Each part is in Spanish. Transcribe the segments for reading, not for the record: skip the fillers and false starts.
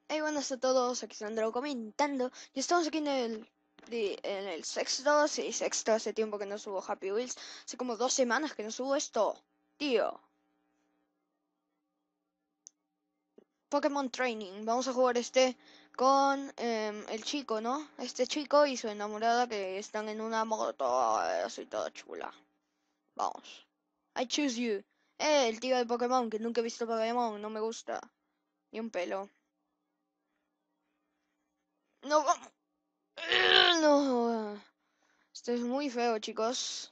Hey, buenas a todos, aquí Sandro comentando. Y estamos aquí en el sexto, sí, sexto, hace tiempo que no subo Happy Wheels. Hace como 2 semanas que no subo esto. Tío, Pokémon Training. Vamos a jugar con el chico, ¿no? Este chico y su enamorada que están en una moto así toda chula. Vamos. I choose you. El tío de Pokémon, que nunca he visto Pokémon, no me gusta. Ni un pelo. No, vamos. No. Esto es muy feo, chicos.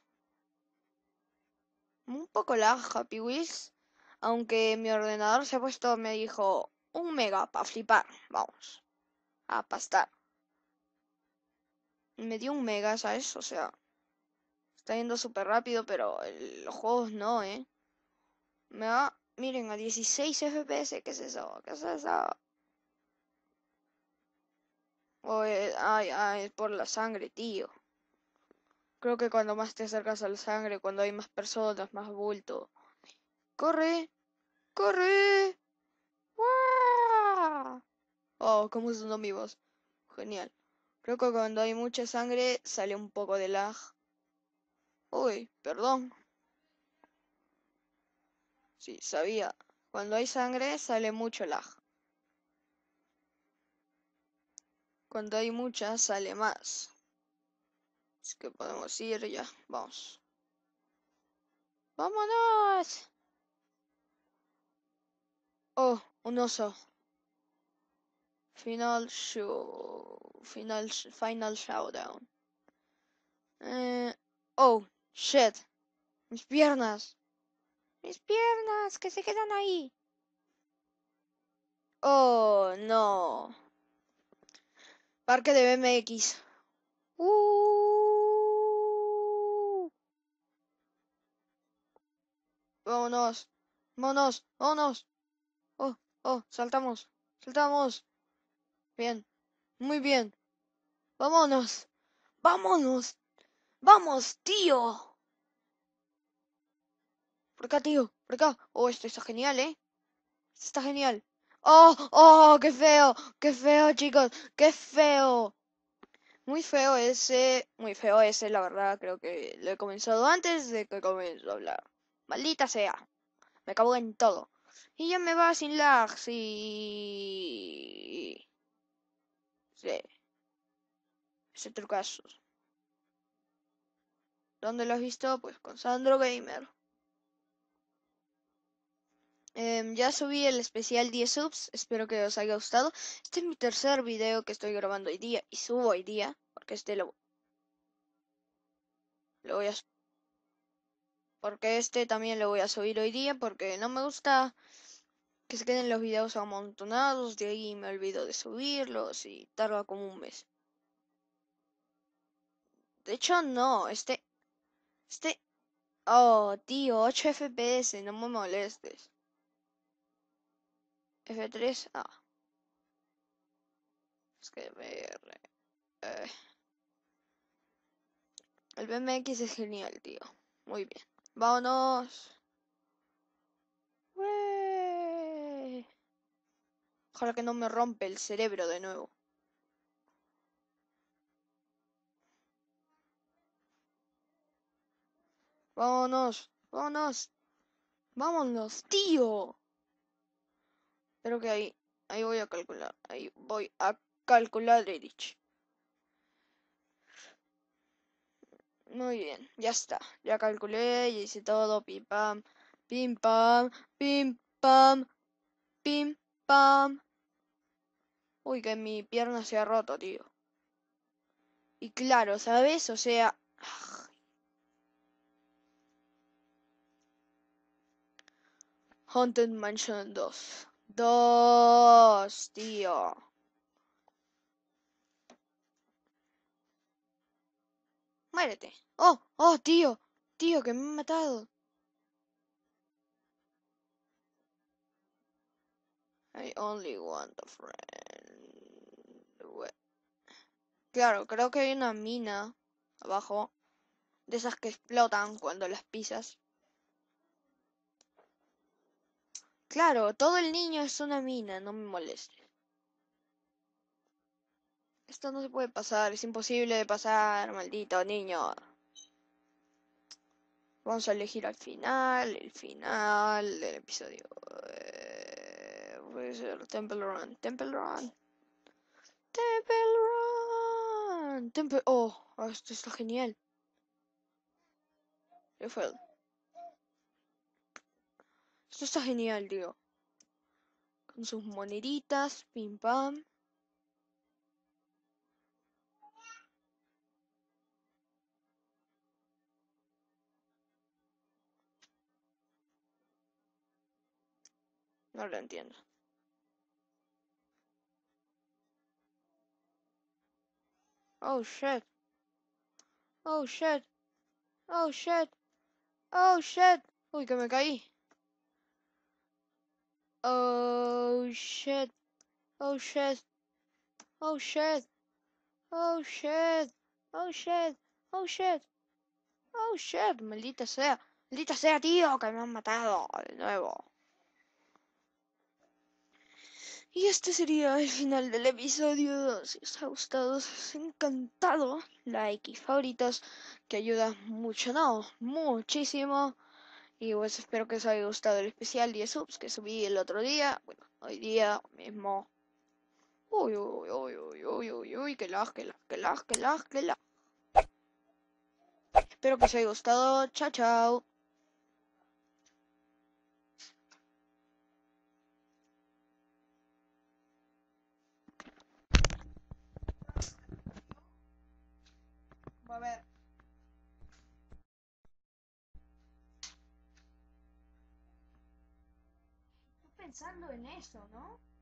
Un poco lag, Happy Wheels. Aunque mi ordenador se ha puesto, me dijo 1 mega para flipar. Vamos, a pastar. Me dio 1 mega, ¿sabes? O sea, está yendo súper rápido, pero los juegos no, ¿eh? Me va, miren, a 16 FPS. ¿Qué es eso? ¿Qué es eso? Ay, ay, es por la sangre, tío. Creo que cuando más te acercas a la sangre, cuando hay más personas, más bulto. ¡Corre! ¡Corre! ¡Guau! Oh, cómo sonó mi voz. Genial. Creo que cuando hay mucha sangre sale un poco de lag. Uy, perdón. Sí, sabía. Cuando hay sangre sale mucho lag. Cuando hay mucha sale más. Así que podemos ir ya. Vamos. ¡Vámonos! Oh, un oso. Final show. Final showdown. Eh, oh, shit. Mis piernas. Mis piernas que se quedan ahí. Oh, no. Parque de BMX. Uh, vámonos, vámonos, vámonos. Oh, oh, saltamos, saltamos. Bien, muy bien. Vámonos, vámonos, vamos, tío. Por acá, tío, por acá. Oh, esto está genial, ¿eh? Esto está genial. Oh, oh, qué feo, chicos, qué feo. Muy feo ese, la verdad. Creo que lo he comenzado antes de que comience a hablar. Maldita sea. Me cago en todo. Y ya me va sin lag, sí. Sí, ese trucazo. ¿Dónde lo has visto? Pues con Sandro Gamer. Ya subí el especial 10 subs, espero que os haya gustado. Este es mi tercer video que estoy grabando hoy día y subo hoy día, porque lo voy a, porque este también lo voy a subir hoy día, porque no me gusta que se queden los videos amontonados, de ahí me olvido de subirlos y tarda como un mes. De hecho, no, oh, tío, 8 FPS, no me molestes. F3, es que eh, el BMX es genial, tío. Muy bien. Vámonos. ¡Ué! Ojalá que no me rompe el cerebro de nuevo. Vámonos, vámonos, vámonos, tío. Espero que ahí voy a calcular. Ahí voy a calcular, Erich. Muy bien, ya está. Ya calculé, ya hice todo. Pim pam, pim pam, pim pam, pim pam. Uy, que mi pierna se ha roto, tío. Y claro, ¿sabes? O sea... Haunted Mansion 2. 2, tío. Muérete. Oh, oh, tío. Tío, que me han matado. I only want a friend. Claro, creo que hay una mina abajo. De esas que explotan cuando las pisas. Claro, todo el niño es una mina, no me molestes. Esto no se puede pasar, es imposible de pasar, maldito niño. Vamos a elegir el final del episodio. Puede ser Temple Run, Temple Run, Temple Run, Temple... Oh, esto está genial. ¿Qué fue? Esto está genial, tío. Con sus moneditas, pim pam. No lo entiendo. Oh shit. Oh shit. Oh shit. Oh shit. Uy, que me caí. Oh shit. Oh shit. Oh shit. Oh shit. Oh shit. Oh shit. Oh shit. Maldita sea. Maldita sea, tío, que me han matado de nuevo. Y este sería el final del episodio. Si os ha gustado, si os ha encantado, like y favoritos, que ayuda mucho, no, muchísimo. Y pues espero que os haya gustado el especial 10 subs que subí el otro día. Bueno, hoy día mismo. Uy, uy, uy, uy, uy, uy, uy, que lag, que lag, que lag, que lag, que lag. Espero que os haya gustado. Chao, chao. A ver. Estoy pensando en eso, ¿no?